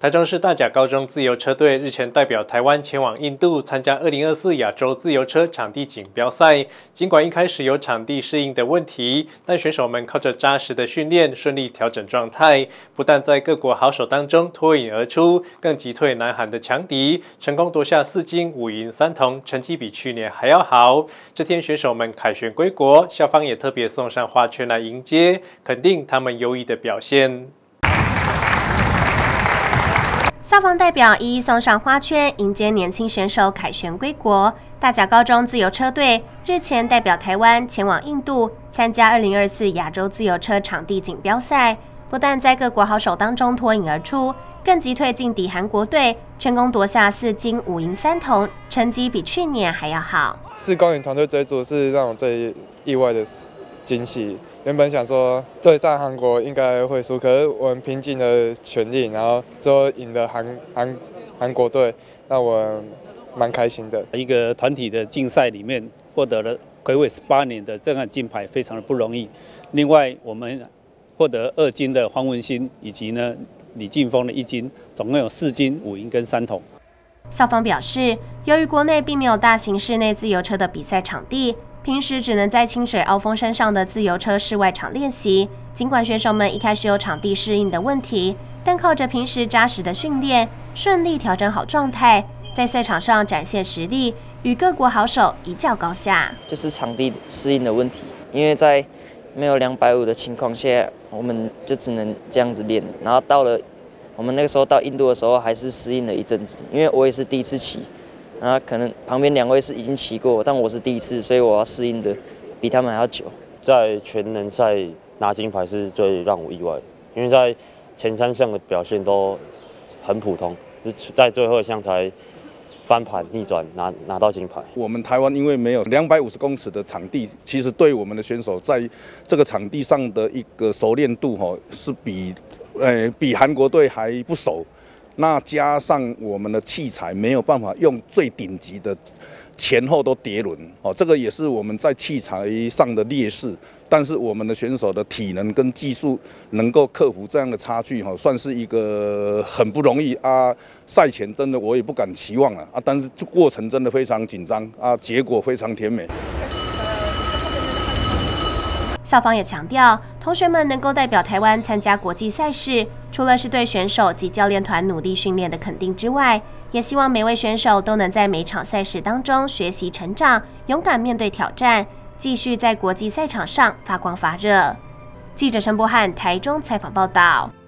台中市大甲高中自由车队日前代表台湾前往印度参加2024亚洲自由车场地锦标赛。尽管一开始有场地适应的问题，但选手们靠着扎实的训练，顺利调整状态，不但在各国好手当中脱颖而出，更击退南韩的强敌，成功夺下4金5银3铜，成绩比去年还要好。这天选手们凯旋归国，校方也特别送上花圈来迎接，肯定他们优异的表现。 校方代表一一送上花圈，迎接年轻选手凯旋归国。大甲高中自由车队日前代表台湾前往印度参加2024亚洲自由车场地锦标赛，不但在各国好手当中脱颖而出，更击退劲敌韩国队，成功夺下4金5银3铜，成绩比去年还要好。 4公里团队追逐是让我最意外的惊喜。原本想说对上韩国应该会输，可是我们拼尽了全力，然后最后赢了韩国队，让我蛮开心的。 一个团体的竞赛里面获得了睽违18年的这样金牌，非常的不容易。另外，我们获得2金的黄文欣，以及李劲峰的1金，总共有4金5银跟3铜。 校方表示，由于国内并没有大型室内自由车的比赛场地，平时只能在清水鳌峰山上的自由车室外场练习。尽管选手们一开始有场地适应的问题，但靠着平时扎实的训练，顺利调整好状态，在赛场上展现实力，与各国好手一较高下。 就是场地适应的问题，因为在没有250的情况下，我们就只能这样子练。然后到了我们那个时候到印度的时候，还是适应了一阵子，因为我也是第一次骑。然后可能旁边2位是已经骑过，但我是第一次，所以我要适应的比他们还要久。 在全能赛拿金牌是最让我意外的，因为在前3项的表现都很普通，在最后一项才翻盘逆转拿到金牌。 我们台湾因为没有250公尺的场地，其实对我们的选手在这个场地上的一个熟练度是比韩国队还不熟。那加上我们的器材没有办法用最顶级的前后都叠轮，这个也是我们在器材上的劣势。但是我们的选手的体能跟技术能够克服这样的差距，算是一个很不容易啊。赛前真的我也不敢期望了啊，但是过程真的非常紧张啊，结果非常甜美。 校方也强调，同学们能够代表台湾参加国际赛事，除了是对选手及教练团努力训练的肯定之外，也希望每位选手都能在每场赛事当中学习成长，勇敢面对挑战，继续在国际赛场上发光发热。记者陈柏翰台中采访报道。